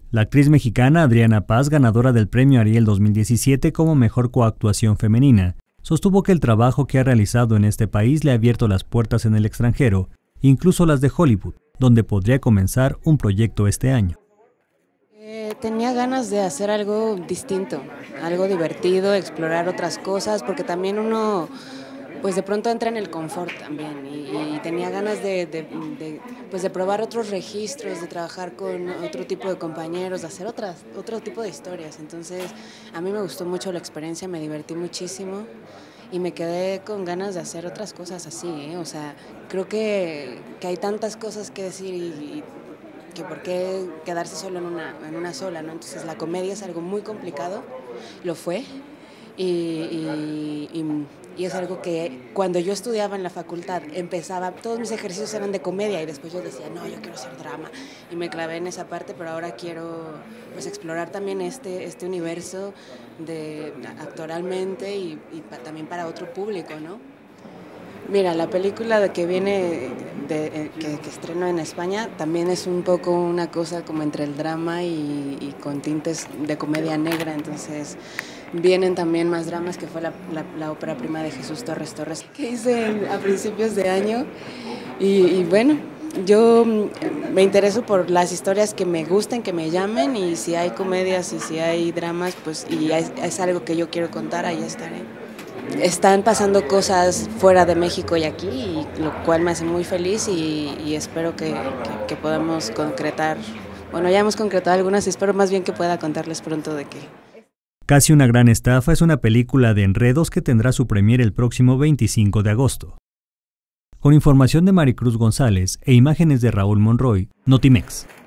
La actriz mexicana Adriana Paz, ganadora del Premio Ariel 2017 como Mejor Coactuación Femenina, sostuvo que el trabajo que ha realizado en este país le ha abierto las puertas en el extranjero, incluso las de Hollywood, donde podría comenzar un proyecto este año. Tenía ganas de hacer algo distinto, algo divertido, explorar otras cosas, porque también uno pues de pronto entra en el confort también y tenía ganas pues de probar otros registros, de trabajar con otro tipo de compañeros, de hacer otro tipo de historias. Entonces a mí me gustó mucho la experiencia, me divertí muchísimo y me quedé con ganas de hacer otras cosas así, ¿eh? O sea, creo que hay tantas cosas que decir y que por qué quedarse solo en una sola, ¿no? Entonces la comedia es algo muy complicado, lo fue, y es algo que cuando yo estudiaba en la facultad empezaba, todos mis ejercicios eran de comedia y después yo decía, no, yo quiero hacer drama y me clavé en esa parte, pero ahora quiero pues explorar también este universo actoralmente y también para otro público, ¿no? Mira, la película que viene, que estreno en España, también es un poco una cosa como entre el drama y con tintes de comedia negra, entonces vienen también más dramas, que fue la ópera prima de Jesús Torres, que hice a principios de año, y bueno, yo me intereso por las historias que me gusten, que me llamen, y si hay comedias y si hay dramas, pues y es algo que yo quiero contar, ahí estaré. Están pasando cosas fuera de México y aquí, y lo cual me hace muy feliz y espero que podamos concretar, bueno, ya hemos concretado algunas y espero más bien que pueda contarles pronto de qué. Casi una gran estafa es una película de enredos que tendrá su premier el próximo 25 de agosto. Con información de Maricruz González e imágenes de Raúl Monroy, Notimex.